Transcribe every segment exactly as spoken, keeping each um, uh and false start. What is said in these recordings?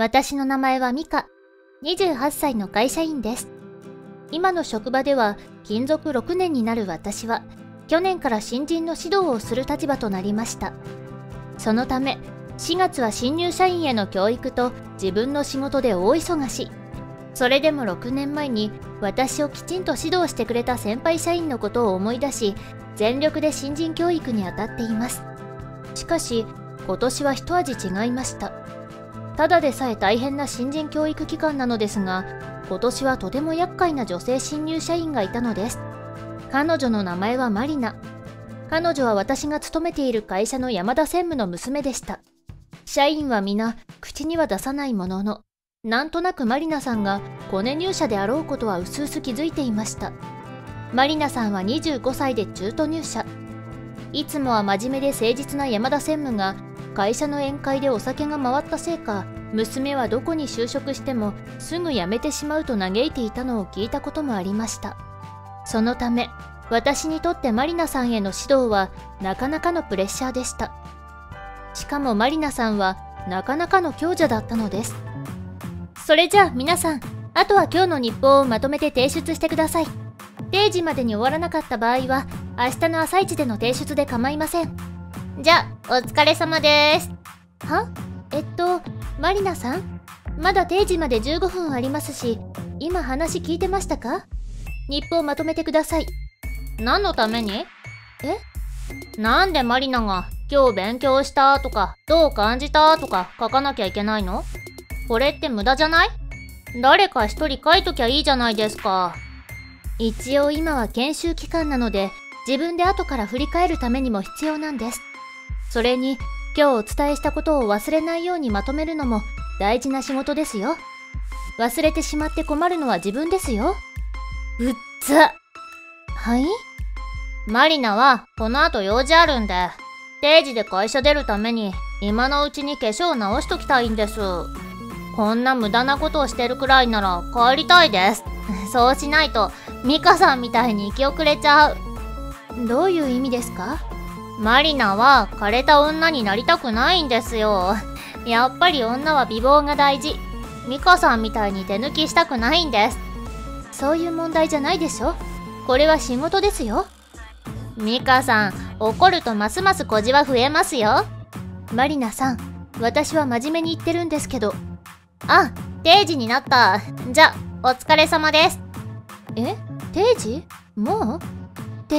私の名前はミカ、にじゅうはっさいの会社員です。今の職場では勤続ろくねんになる私は、去年から新人の指導をする立場となりました。そのため、しがつは新入社員への教育と自分の仕事で大忙し。それでもろくねんまえに私をきちんと指導してくれた先輩社員のことを思い出し、全力で新人教育に当たっています。しかし、今年は一味違いました。ただでさえ大変な新人教育期間なのですが、今年はとても厄介な女性新入社員がいたのです。彼女の名前はマリナ。彼女は私が勤めている会社の山田専務の娘でした。社員は皆、口には出さないものの、なんとなくマリナさんがコネ入社であろうことはうすうす気づいていました。マリナさんはにじゅうごさいで中途入社。いつもは真面目で誠実な山田専務が、会社の宴会でお酒が回ったせいか、娘はどこに就職してもすぐ辞めてしまうと嘆いていたのを聞いたこともありました。そのため、私にとってマリナさんへの指導はなかなかのプレッシャーでした。しかもマリナさんはなかなかの強者だったのです。それじゃあ皆さん、あとは今日の日報をまとめて提出してください。定時までに終わらなかった場合は、明日の朝一での提出で構いません。じゃあ、お疲れ様です。は？えっと、マリナさん？まだ定時までじゅうごふんありますし、今話聞いてましたか？日報まとめてください。何のために？え？なんでマリナが今日勉強したとか、どう感じたとか書かなきゃいけないの？これって無駄じゃない？誰か一人書いときゃいいじゃないですか。一応今は研修期間なので、自分で後から振り返るためにも必要なんです。それに、今日お伝えしたことを忘れないようにまとめるのも大事な仕事ですよ。忘れてしまって困るのは自分ですよ。うっざ。はい？マリナはこの後用事あるんで、定時で会社出るために今のうちに化粧直しときたいんです。こんな無駄なことをしてるくらいなら帰りたいです。そうしないとミカさんみたいに生き遅れちゃう。どういう意味ですか？マリナは枯れた女になりたくないんですよ。やっぱり女は美貌が大事。ミカさんみたいに手抜きしたくないんです。そういう問題じゃないでしょ。これは仕事ですよ。ミカさん、怒るとますますこじは増えますよ。マリナさん、私は真面目に言ってるんですけど。あ、定時になった。じゃ、お疲れ様です。え？定時？もう？って、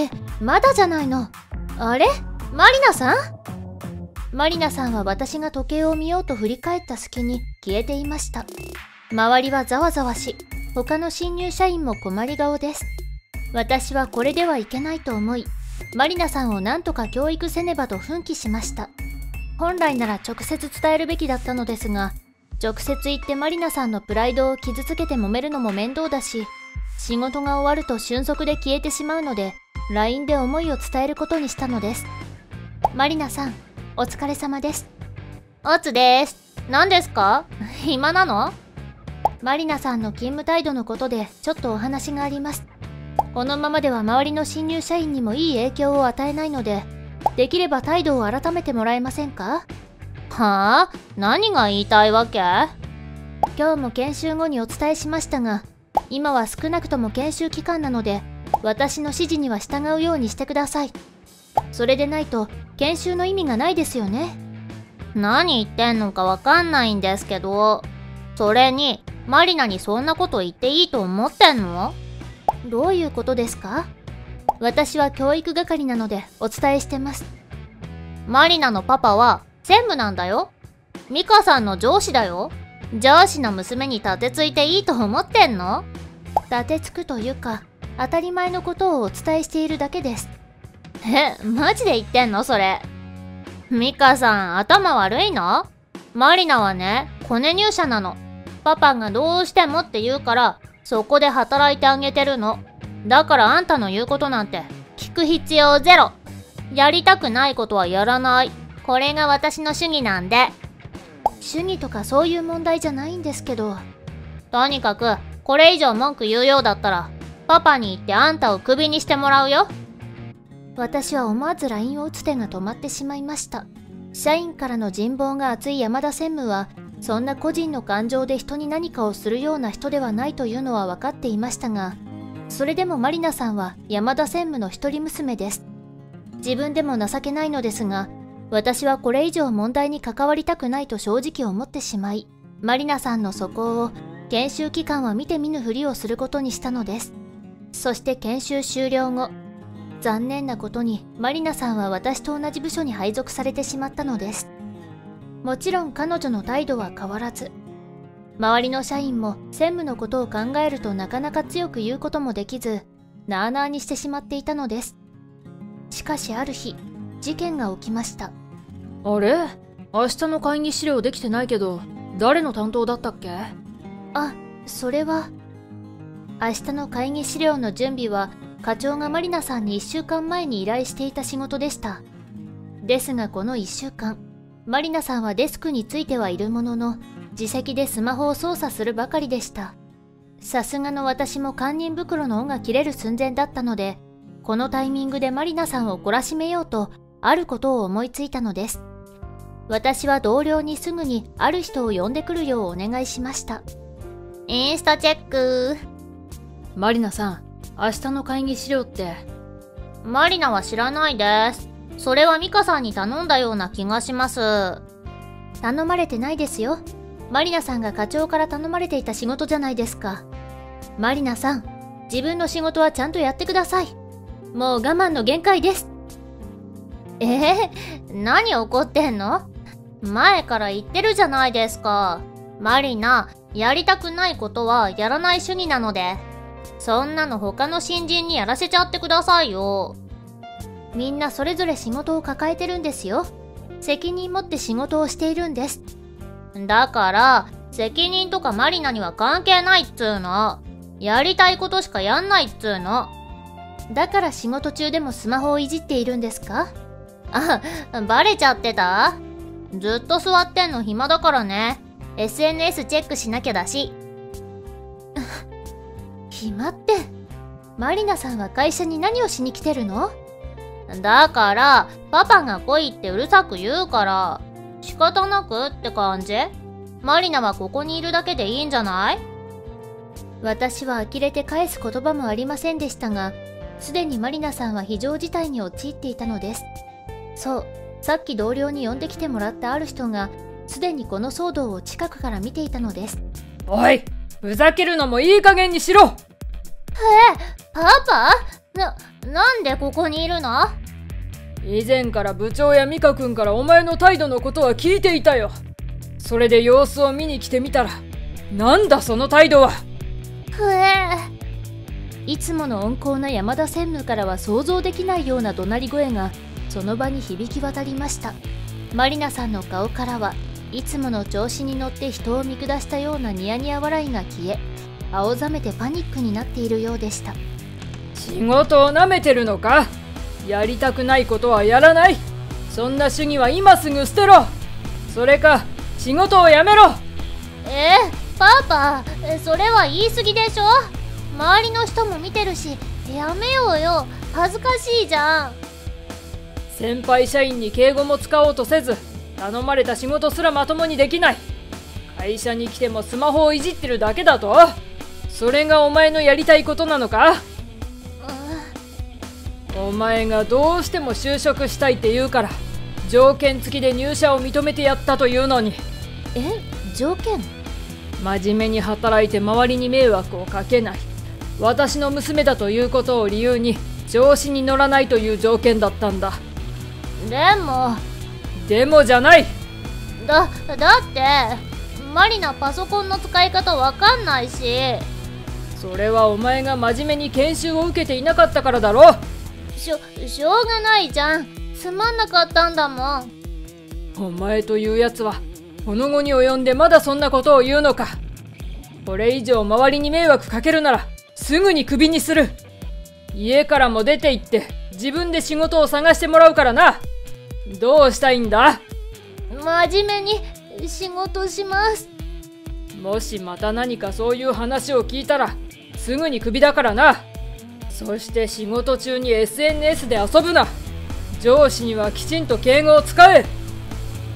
まだじゃないの。あれ？マリナさん？マリナさんは私が時計を見ようと振り返った隙に消えていました。周りはざわざわし、他の新入社員も困り顔です。私はこれではいけないと思い、マリナさんを何とか教育せねばと奮起しました。本来なら直接伝えるべきだったのですが、直接言ってマリナさんのプライドを傷つけて揉めるのも面倒だし、仕事が終わると瞬足で消えてしまうので、ライン で思いを伝えることにしたのです。マリナさん、お疲れ様です。おつです。何ですか？暇なの？マリナさんの勤務態度のことでちょっとお話があります。このままでは周りの新入社員にもいい影響を与えないので、できれば態度を改めてもらえませんか？はあ？何が言いたいわけ？今日も研修後にお伝えしましたが、今は少なくとも研修期間なので、私の指示には従うようにしてください。それでないと研修の意味がないですよね。何言ってんのかわかんないんですけど。それに、マリナにそんなこと言っていいと思ってんの？どういうことですか？私は教育係なのでお伝えしてます。マリナのパパは専務なんだよ。ミカさんの上司だよ。上司の娘に立てついていいと思ってんの？立てつくというか、当たり前のことをお伝えしているだけです。え、マジで言ってんのそれ？ミカさん、頭悪いの？マリナはね、コネ入社なの。パパがどうしてもって言うから、そこで働いてあげてるの。だからあんたの言うことなんて、聞く必要ゼロ。やりたくないことはやらない。これが私の主義なんで。主義とかそういう問題じゃないんですけど。とにかく、これ以上文句言うようだったら、パパに言ってあんたをクビにしてもらうよ。私は思わず ライン を打つ手が止まってしまいました。社員からの人望が厚い山田専務は、 そんな個人の感情で人に何かをするような人ではないというのは分かっていましたが、それでもマリナさんは山田専務の一人娘です。自分でも情けないのですが、私はこれ以上問題に関わりたくないと正直思ってしまい、マリナさんの素行を研修期間は見て見ぬふりをすることにしたのです。そして研修終了後、残念なことにマリナさんは私と同じ部署に配属されてしまったのです。もちろん彼女の態度は変わらず、周りの社員も専務のことを考えるとなかなか強く言うこともできず、なあなあにしてしまっていたのです。しかしある日、事件が起きました。 あれ？明日の会議資料できてないけど、誰の担当だったっけ？ あ、それは、明日の会議資料の準備は課長がマリナさんにいっしゅうかんまえに依頼していた仕事でした。ですがこのいっしゅうかん、マリナさんはデスクについてはいるものの、自責でスマホを操作するばかりでした。さすがの私も堪忍袋の緒が切れる寸前だったので、このタイミングでマリナさんを懲らしめようと、あることを思いついたのです。私は同僚にすぐにある人を呼んでくるようお願いしました。インスタチェック。 マリナさん、明日の会議資料って。 マリナは知らないです。それはミカさんに頼んだような気がします。頼まれてないですよ。マリナさんが課長から頼まれていた仕事じゃないですか。マリナさん、自分の仕事はちゃんとやってください。もう我慢の限界です。えー、何怒ってんの？前から言ってるじゃないですか。マリナ、やりたくないことはやらない主義なので、そんなの他の新人にやらせちゃってくださいよ。みんなそれぞれ仕事を抱えてるんですよ。責任持って仕事をしているんです。だから、責任とかマリナには関係ないっつーの。やりたいことしかやんないっつーの。だから仕事中でもスマホをいじっているんですか？あ、バレちゃってた？ずっと座ってんの暇だからね。エスエヌエス チェックしなきゃだし。暇って、マリナさんは会社に何をしに来てるの？だから、パパが来いってうるさく言うから、仕方なくって感じ？マリナはここにいるだけでいいんじゃない？私は呆れて返す言葉もありませんでしたが、すでにマリナさんは非常事態に陥っていたのです。そう、さっき同僚に呼んできてもらったある人が、すでにこの騒動を近くから見ていたのです。 おい、ふざけるのもいい加減にしろ！ え、パパ？な、なんでここにいるの？ 以前から部長やミカ君からお前の態度のことは聞いていたよ。それで様子を見に来てみたら、なんだその態度は。 ふえ。いつもの温厚な山田専務からは想像できないような怒鳴り声がその場に響き渡りました。マリナさんの顔からはいつもの調子に乗って人を見下したようなニヤニヤ笑いが消え、青ざめてパニックになっているようでした。 仕事をなめてるのか？やりたくないことはやらない。そんな主義は今すぐ捨てろ。それか仕事をやめろ。 えー、パパ、それは言い過ぎでしょ。周りの人も見てるし、やめようよ。恥ずかしいじゃん。 先輩社員に敬語も使おうとせず、頼まれた仕事すらまともにできない。会社に来てもスマホをいじってるだけだと？それがお前のやりたいことなのか？お前がどうしても就職したいって言うから条件付きで入社を認めてやったというのに。 え、条件？ 真面目に働いて周りに迷惑をかけない、私の娘だということを理由に調子に乗らないという条件だったんだ。 でもでもじゃない。 だ、だってマリナパソコンの使い方わかんないし。 それはお前が真面目に研修を受けていなかったからだろ。 しょ、しょうがないじゃん。つまんなかったんだもん。 お前というやつはこの後に及んでまだそんなことを言うのか。これ以上周りに迷惑かけるならすぐにクビにする。家からも出て行って自分で仕事を探してもらうからな。どうしたいんだ？ 真面目に仕事します。 もしまた何かそういう話を聞いたらすぐにクビだからな。そして仕事中に エスエヌエス で遊ぶな。上司にはきちんと敬語を使え。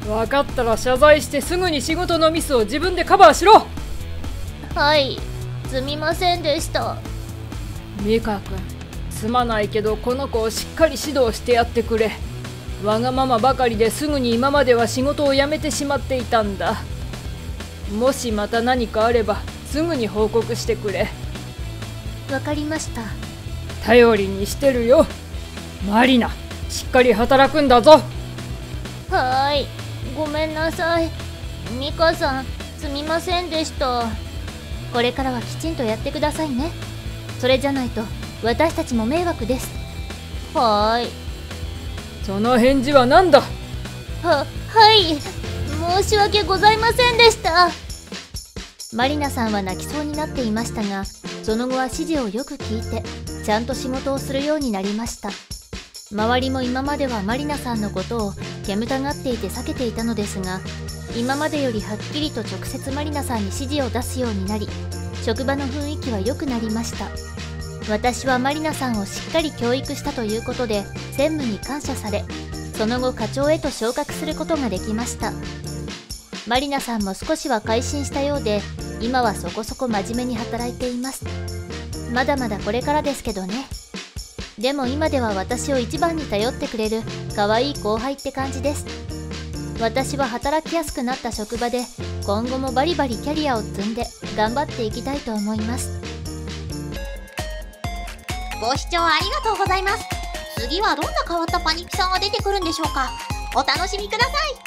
分かったら謝罪してすぐに仕事のミスを自分でカバーしろ。 はい、すみませんでした。 ミカ君、すまないけどこの子をしっかり指導してやってくれ。わがままばかりですぐに今までは仕事を辞めてしまっていたんだ。もしまた何かあればすぐに報告してくれ。 わかりました。 頼りにしてるよ。マリナ、しっかり働くんだぞ。 はーい、ごめんなさい。ミカさん、すみませんでした。これからはきちんとやってくださいね。それじゃないと私たちも迷惑です。はーい。 その返事は何だ。 は、はい、申し訳ございませんでした。マリナさんは泣きそうになっていましたが、その後は指示をよく聞いてちゃんと仕事をするようになりました。周りも今まではマリナさんのことを煙たがっていて避けていたのですが、今までよりはっきりと直接マリナさんに指示を出すようになり、職場の雰囲気は良くなりました。私はマリナさんをしっかり教育したということで専務に感謝され、その後課長へと昇格することができました。マリナさんも少しは改心したようで、今はそこそこ真面目に働いています。まだまだこれからですけどね。でも今では私を一番に頼ってくれる可愛い後輩って感じです。私は働きやすくなった職場で今後もバリバリキャリアを積んで頑張っていきたいと思います。 ご視聴ありがとうございます。次はどんな変わったパニキさんが出てくるんでしょうか。お楽しみください。